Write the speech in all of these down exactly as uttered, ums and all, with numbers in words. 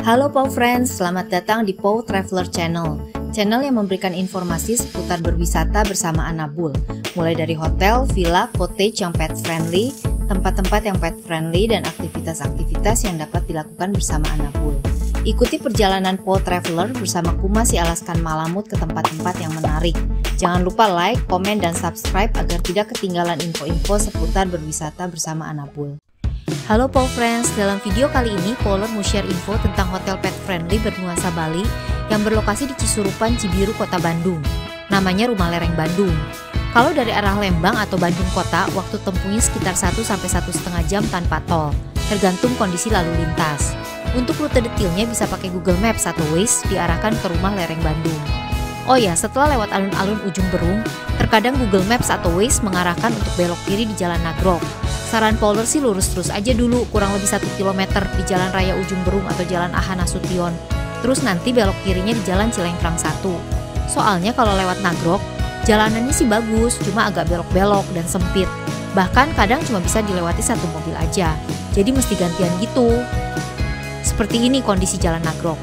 Halo Pow Friends, selamat datang di Pow Traveler Channel. Channel yang memberikan informasi seputar berwisata bersama Anabul, mulai dari hotel, villa, cottage yang pet friendly, tempat-tempat yang pet friendly, dan aktivitas-aktivitas yang dapat dilakukan bersama Anabul. Ikuti perjalanan Pow Traveler bersama Kuma si Alaskan Malamut ke tempat-tempat yang menarik. Jangan lupa like, komen, dan subscribe agar tidak ketinggalan info-info seputar berwisata bersama Anabul. Halo Pow Friends, dalam video kali ini Powler mau share info tentang hotel pet friendly bernuansa Bali yang berlokasi di Cisurupan, Cibiru, Kota Bandung. Namanya Rumah Lereng Bandung. Kalau dari arah Lembang atau Bandung Kota, waktu tempuhnya sekitar satu sampai satu setengah jam tanpa tol, tergantung kondisi lalu lintas. Untuk rute detailnya bisa pakai Google Maps atau Waze diarahkan ke Rumah Lereng Bandung. Oh ya, setelah lewat alun-alun Ujung Berung, terkadang Google Maps atau Waze mengarahkan untuk belok kiri di Jalan Nagrog. Saran Powler sih lurus terus aja dulu kurang lebih satu kilometer di Jalan Raya Ujung Berung atau Jalan A H Nasution. Terus nanti belok kirinya di Jalan Cilengkrang satu. Soalnya kalau lewat Nagrog, jalanannya sih bagus, cuma agak belok-belok dan sempit. Bahkan kadang cuma bisa dilewati satu mobil aja. Jadi mesti gantian gitu. Seperti ini kondisi Jalan Nagrog.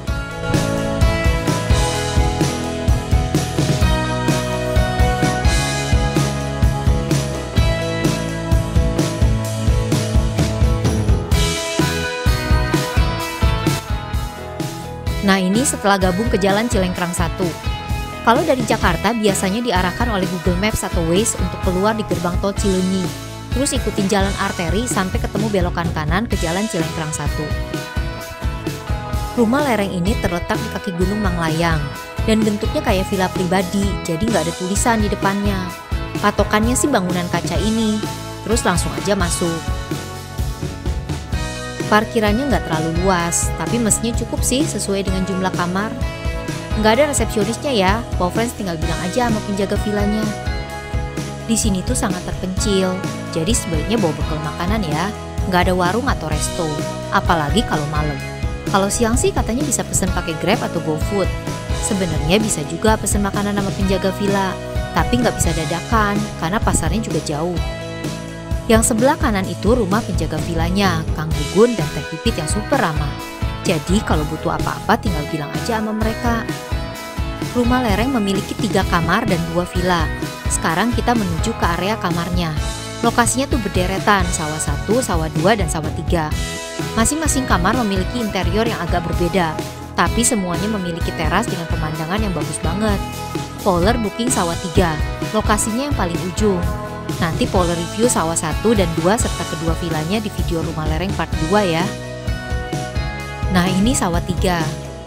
Nah ini setelah gabung ke Jalan Cilengkrang satu. Kalau dari Jakarta biasanya diarahkan oleh Google Maps atau Waze untuk keluar di gerbang tol Cileunyi. Terus ikutin jalan arteri sampai ketemu belokan kanan ke Jalan Cilengkrang satu. Rumah lereng ini terletak di kaki Gunung Manglayang dan bentuknya kayak villa pribadi, jadi nggak ada tulisan di depannya. Patokannya sih bangunan kaca ini, terus langsung aja masuk. Parkirannya nggak terlalu luas, tapi mestinya cukup sih sesuai dengan jumlah kamar. Nggak ada resepsionisnya ya, Pow Friends tinggal bilang aja sama penjaga villanya. Di sini tuh sangat terpencil, jadi sebaiknya bawa bekal makanan ya. Nggak ada warung atau resto, apalagi kalau malam. Kalau siang sih katanya bisa pesen pakai Grab atau GoFood. Sebenarnya bisa juga pesen makanan sama penjaga villa, tapi nggak bisa dadakan karena pasarnya juga jauh. Yang sebelah kanan itu rumah penjaga villanya, Kang Gugun dan Teh Pipit yang super ramah. Jadi kalau butuh apa-apa tinggal bilang aja sama mereka. Rumah lereng memiliki tiga kamar dan dua villa. Sekarang kita menuju ke area kamarnya. Lokasinya tuh berderet,an sawah satu, sawah dua, dan sawah tiga. Masing-masing kamar memiliki interior yang agak berbeda, tapi semuanya memiliki teras dengan pemandangan yang bagus banget. Powler booking sawah tiga, lokasinya yang paling ujung. Nanti Powler review sawah satu dan dua serta kedua villanya di video Rumah Lereng part dua ya. Nah ini sawah tiga.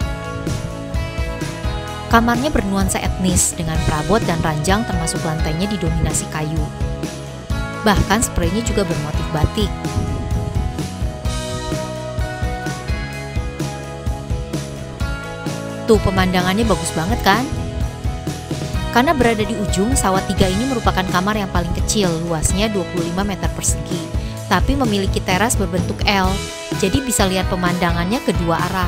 Kamarnya bernuansa etnis dengan perabot dan ranjang termasuk lantainya didominasi kayu. Bahkan spraynya juga bermotif batik. Tuh pemandangannya bagus banget kan? Karena berada di ujung, sawah tiga ini merupakan kamar yang paling kecil, luasnya dua puluh lima meter persegi, tapi memiliki teras berbentuk L, jadi bisa lihat pemandangannya kedua arah.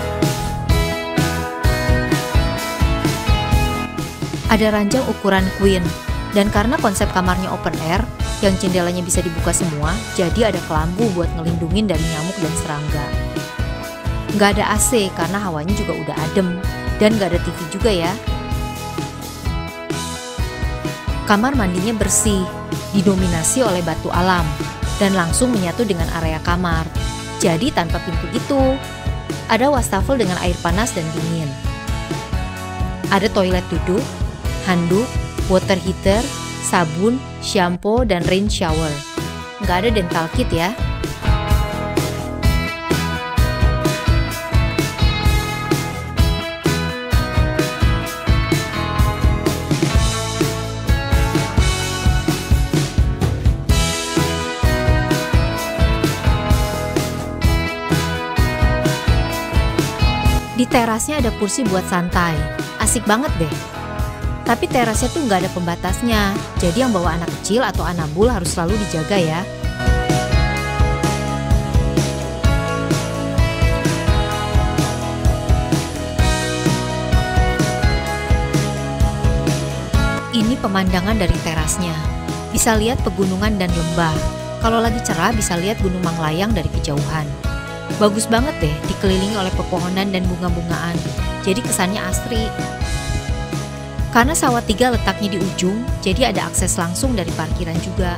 Ada ranjang ukuran queen, dan karena konsep kamarnya open air, yang jendelanya bisa dibuka semua, jadi ada kelambu buat ngelindungin dari nyamuk dan serangga. Nggak ada A C karena hawanya juga udah adem, dan nggak ada T V juga ya. Kamar mandinya bersih, didominasi oleh batu alam, dan langsung menyatu dengan area kamar. Jadi tanpa pintu gitu. Ada wastafel dengan air panas dan dingin. Ada toilet duduk, handuk, water heater, sabun, shampoo, dan rain shower. Nggak ada dental kit ya. Di terasnya ada kursi buat santai, asik banget deh. Tapi terasnya tuh nggak ada pembatasnya, jadi yang bawa anak kecil atau Anabul harus selalu dijaga ya. Ini pemandangan dari terasnya, bisa lihat pegunungan dan lembah. Kalau lagi cerah bisa lihat Gunung Manglayang dari kejauhan. Bagus banget deh, dikelilingi oleh pepohonan dan bunga-bungaan, jadi kesannya asri. Karena sawah tiga letaknya di ujung, jadi ada akses langsung dari parkiran juga.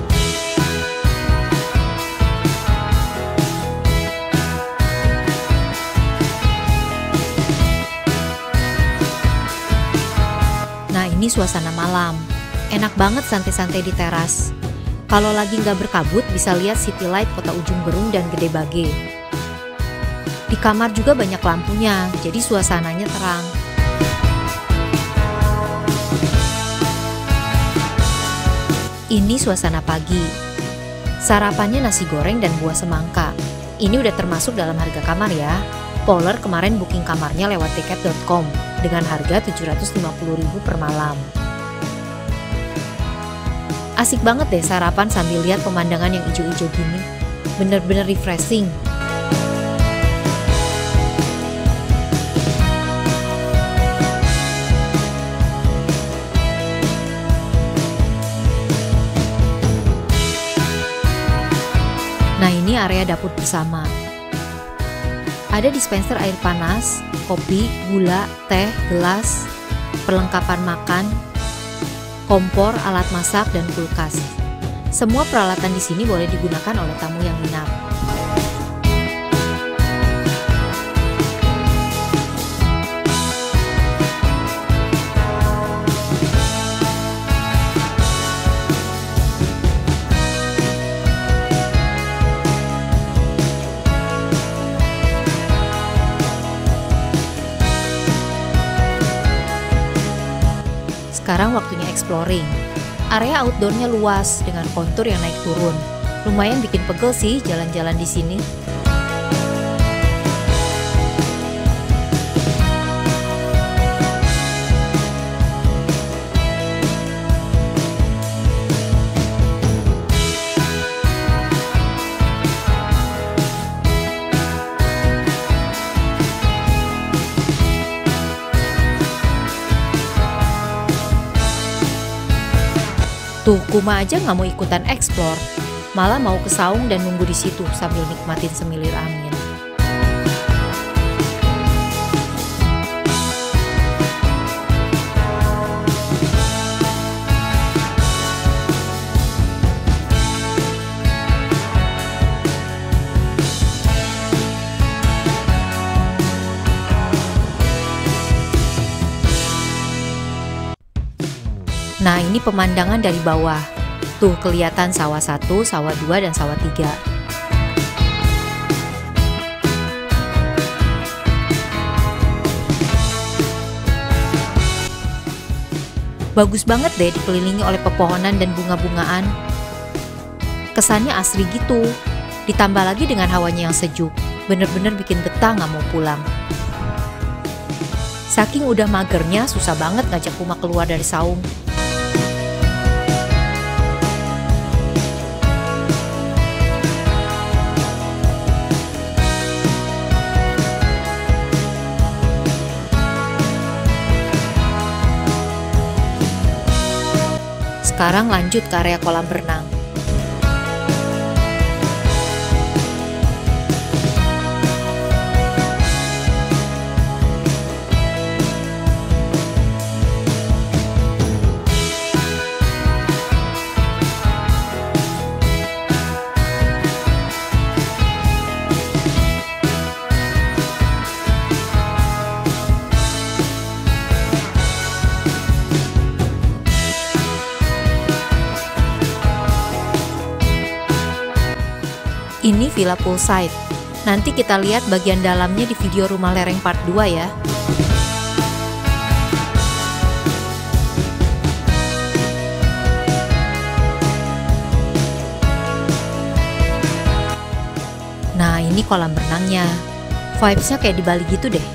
Nah, ini suasana malam. Enak banget santai-santai di teras. Kalau lagi nggak berkabut, bisa lihat city light kota Ujung Berung dan Gede Bage. Di kamar juga banyak lampunya, jadi suasananya terang. Ini suasana pagi. Sarapannya nasi goreng dan buah semangka. Ini udah termasuk dalam harga kamar ya. Polar kemarin booking kamarnya lewat tiket dot com dengan harga tujuh ratus lima puluh ribu per malam. Asik banget deh sarapan sambil lihat pemandangan yang hijau-hijau gini. Bener-bener refreshing. Nah, ini area dapur bersama. Ada dispenser air panas, kopi, gula, teh, gelas, perlengkapan makan, kompor, alat masak, dan kulkas. Semua peralatan di sini boleh digunakan oleh tamu yang nginap. Sekarang waktunya exploring. Area outdoornya luas dengan kontur yang naik turun. Lumayan bikin pegel sih jalan-jalan di sini. Tuh, Kuma aja nggak mau ikutan explore, malah mau ke saung dan nunggu di situ sambil nikmatin semilir angin. Nah, ini pemandangan dari bawah. Tuh kelihatan sawah satu, sawah dua, dan sawah tiga. Bagus banget deh dikelilingi oleh pepohonan dan bunga-bungaan. Kesannya asri gitu. Ditambah lagi dengan hawanya yang sejuk. Bener-bener bikin betah nggak mau pulang. Saking udah magernya, susah banget ngajak Kuma keluar dari saung. Sekarang lanjut ke area kolam renang. Ini villa poolside. Nanti kita lihat bagian dalamnya di video Rumah Lereng part dua ya. Nah, ini kolam renangnya. Vibes-nya kayak di Bali gitu deh.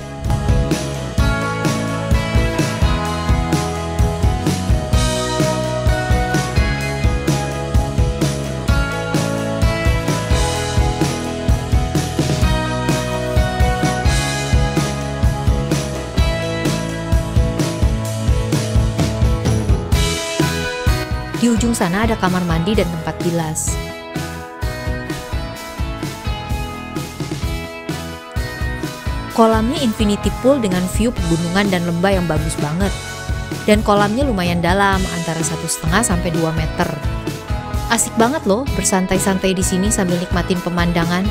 Di ujung sana ada kamar mandi dan tempat bilas. Kolamnya infinity pool dengan view pegunungan dan lembah yang bagus banget. Dan kolamnya lumayan dalam, antara satu setengah sampai dua meter. Asik banget loh bersantai-santai di sini sambil nikmatin pemandangan.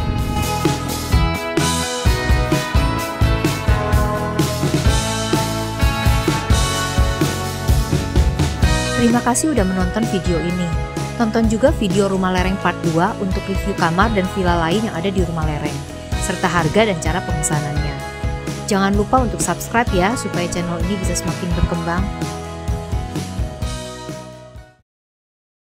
Terima kasih udah menonton video ini. Tonton juga video Rumah Lereng part dua untuk review kamar dan villa lain yang ada di Rumah Lereng, serta harga dan cara pemesanannya. Jangan lupa untuk subscribe ya, supaya channel ini bisa semakin berkembang.